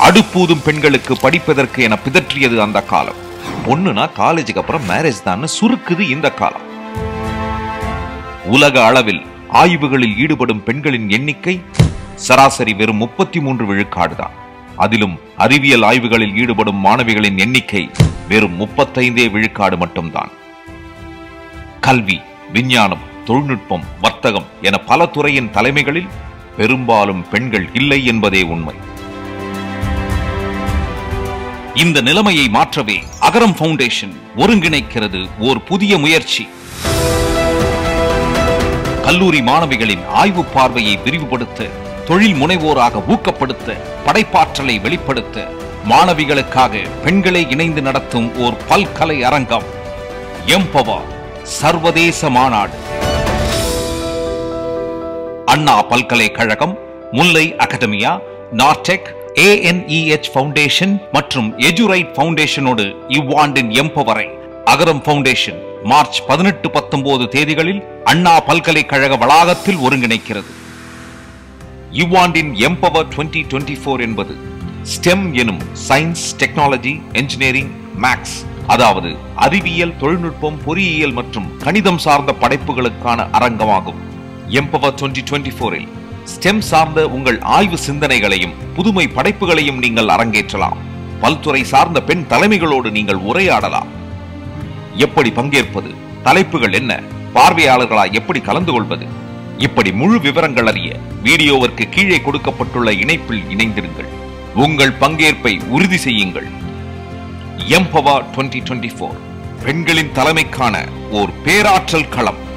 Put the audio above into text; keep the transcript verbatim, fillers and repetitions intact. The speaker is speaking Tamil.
அடுப்பூதும் பெண்களுக்கு படிப்பதற்கு என பிதற்றியது அந்த காலம். பொண்ணுனா காலேஜுக்கு அப்புறம் மேரேஜ் தான் சுருக்குது இந்த காலம். உலக அளவில் ஆய்வுகளில் ஈடுபடும் பெண்களின் எண்ணிக்கை சராசரி வெறும் முப்பத்தி மூன்று விழுக்காடு தான். அதிலும் அறிவியல் ஆய்வுகளில் ஈடுபடும் மாணவிகளின் எண்ணிக்கை வெறும் முப்பத்தைந்தே விழுக்காடு மட்டும்தான். கல்வி, விஞ்ஞானம், தொழில்நுட்பம், வர்த்தகம் என பல துறையின் தலைமைகளில் பெரும்பாலும் பெண்கள் இல்லை என்பதே உண்மை. இந்த நிலைமையை மாற்றவே அகரம் ஃபவுண்டேஷன் ஒருங்கிணைக்கிறது ஓர் புதிய முயற்சி. கல்லூரி மாணவிகளின் ஆய்வு பார்வையை விரிவுபடுத்த, தொழில் முனைவோராக ஊக்கப்படுத்த, படைப்பாற்றலை வெளிப்படுத்த மாணவிகளுக்காக பெண்களை இணைந்து நடத்தும் ஓர் பல்கலை அரங்கம் எம்பவர் சர்வதேச மாநாடு. அண்ணா பல்கலைக்கழகம், Mullai academia, Nortech, A N E H foundation மற்றும் எஜுரைட் ஃபவுண்டேஷனோடு இவ்வாண்டின் எம்பவரை அகரம் ஃபவுண்டேஷன் மார்ச் பதினெட்டு பத்தொன்பது தேதிகளில் அண்ணா பல்கலைக்கழக வளாகத்தில் ஒருங்கிணைக்கிறது. இவ்வாண்டின் எம்பவர் இருபது இருபத்தி நான்கு என்பது ஸ்டெம் எனும் சயின்ஸ், டெக்னாலஜி, என்ஜினியரிங், மேக்ஸ், அதாவது அறிவியல், தொழில்நுட்பம், பொறியியல் மற்றும் கணிதம் சார்ந்த படைப்புகளுக்கான அரங்கமாகும். எம்பவர் இருபது இருபத்தி நான்கில் ஸ்டெம் சார்ந்த உங்கள் ஆய்வு சிந்தனைகளையும் புதுமை படைப்புகளையும் நீங்கள் அரங்கேற்றலாம். பல்துறை சார்ந்த பெண் தலைமைகளோடு நீங்கள் உரையாடலாம். எப்படி பங்கேற்பது, தலைப்புகள் என்ன, பார்வையாளர்களா எப்படி கலந்து கொள்வது, இப்படி முழு விவரங்கள் அறிய வீடியோவிற்கு கீழே கொடுக்கப்பட்டுள்ள இணைப்பில் இணைந்திருங்கள். உங்கள் பங்கேற்பை உறுதி செய்யுங்கள். எம்பவர் இருபது இருபத்தி நான்கு பெண்களின் தலைமைக்கான ஓர் பேராற்றல் களம்.